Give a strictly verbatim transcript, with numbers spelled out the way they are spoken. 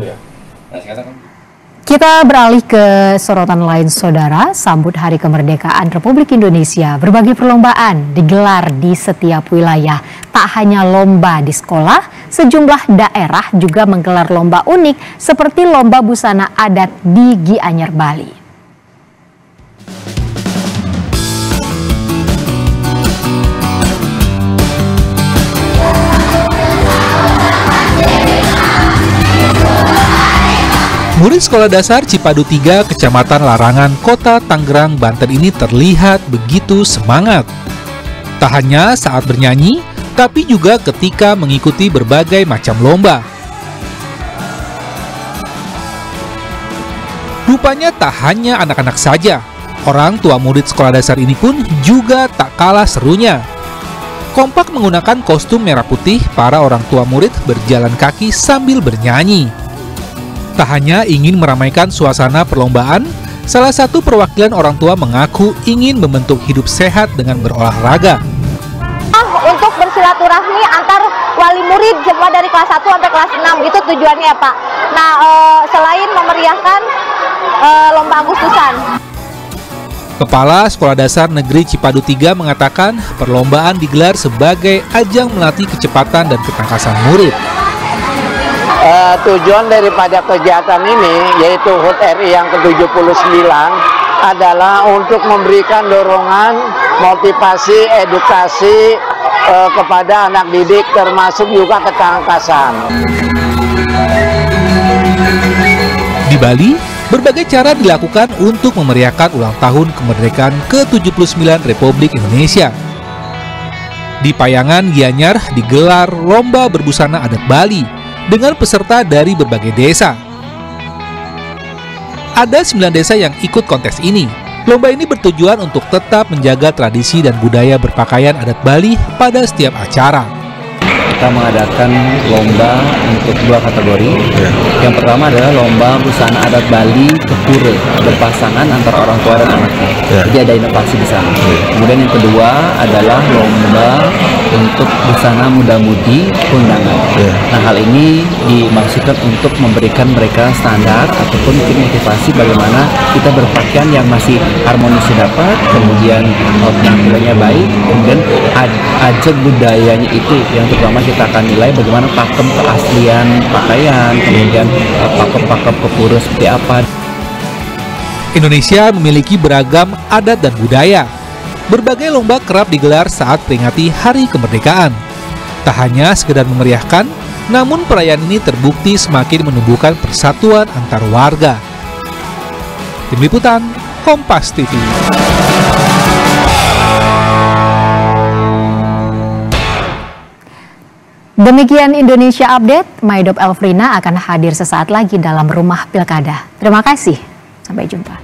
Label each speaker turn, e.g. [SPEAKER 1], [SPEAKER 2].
[SPEAKER 1] Kita beralih ke sorotan lain, saudara. Sambut Hari Kemerdekaan Republik Indonesia, berbagai perlombaan digelar di setiap wilayah. Tak hanya lomba di sekolah, sejumlah daerah juga menggelar lomba unik seperti lomba busana adat di Gianyar, Bali.
[SPEAKER 2] Murid Sekolah Dasar Cipadu tiga, Kecamatan Larangan, Kota Tangerang, Banten ini terlihat begitu semangat. Tak hanya saat bernyanyi, tapi juga ketika mengikuti berbagai macam lomba. Rupanya tak hanya anak-anak saja, orang tua murid sekolah dasar ini pun juga tak kalah serunya. Kompak menggunakan kostum merah putih, para orang tua murid berjalan kaki sambil bernyanyi. Tak hanya ingin meramaikan suasana perlombaan, salah satu perwakilan orang tua mengaku ingin membentuk hidup sehat dengan berolahraga.
[SPEAKER 3] Untuk bersilaturahmi antar wali murid semua dari kelas satu sampai kelas enam, itu tujuannya ya Pak. Nah, e, selain memeriahkan e, lomba Agustusan.
[SPEAKER 2] Kepala Sekolah Dasar Negeri Cipadu tiga mengatakan perlombaan digelar sebagai ajang melatih kecepatan dan ketangkasan murid.
[SPEAKER 4] Uh, tujuan daripada kegiatan ini, yaitu H U T R I yang ke tujuh puluh sembilan, adalah untuk memberikan dorongan, motivasi, edukasi uh, kepada anak didik, termasuk juga ketangkasan.
[SPEAKER 2] Di Bali, berbagai cara dilakukan untuk memeriahkan ulang tahun kemerdekaan ke tujuh puluh sembilan Republik Indonesia. Di Payangan, Gianyar digelar lomba berbusana adat Bali dengan peserta dari berbagai desa. Ada sembilan desa yang ikut kontes ini. Lomba ini bertujuan untuk tetap menjaga tradisi dan budaya berpakaian adat Bali pada setiap acara.
[SPEAKER 5] Kita mengadakan lomba untuk dua kategori. Ya. Yang pertama adalah lomba busana adat Bali Kepure, berpasangan antara orang tua dan anaknya. Ya. Jadi ada inovasi di sana. Ya. Kemudian yang kedua adalah lomba untuk busana muda-mudi kondangan. Ya. Nah, hal ini dimaksudkan untuk memberikan mereka standar ataupun motivasi bagaimana kita berpakaian yang masih harmonis dapat, kemudian penampilannya baik, kemudian ajak budayanya itu yang terutama kita akan nilai bagaimana pakem keaslian pakaian, kemudian pakem-pakem kepura seperti apa.
[SPEAKER 2] Indonesia memiliki beragam adat dan budaya. Berbagai lomba kerap digelar saat peringati Hari Kemerdekaan. Tak hanya sekedar memeriahkan, namun perayaan ini terbukti semakin menumbuhkan persatuan antar warga. Tim Liputan, Kompas T V.
[SPEAKER 1] Demikian Indonesia Update, Maidop Elfrina akan hadir sesaat lagi dalam Rumah Pilkada. Terima kasih, sampai jumpa.